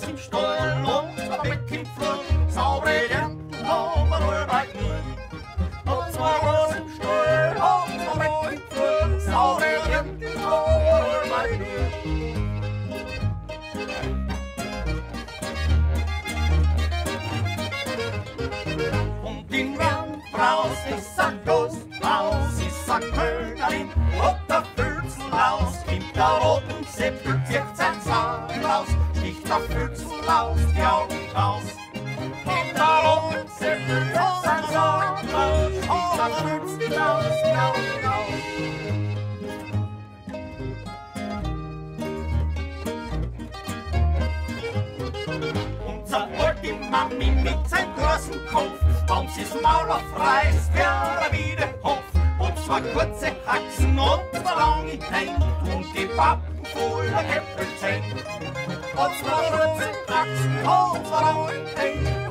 Haus im Stall und ein Bett im Flur, saubere Ernten haben wir allbei nur. Und zwei Haus im Stall und ein Bett im Flur, saubere Ernten haben wir allbei nur. Und in Wern raus ist ein Gasthaus, ist ein Königin, und der Filzenlaus gibt der roten Säbel, zieht sein Zahn raus, sticht der Filzenlaus die Augen raus. Gibt der roten Säbel, zieht sein Zahn raus, sticht der Filzenlaus die Augen raus. Unser alte Mami mit seinem großen Kopf, wenn sie's Maul aufreißt, wär wie der Hof. Und zwar kurze Haxen und zwei lange Hände und die Pappen voller Äpfelzähne. Und zwar kurze Haxen und zwei lange Hände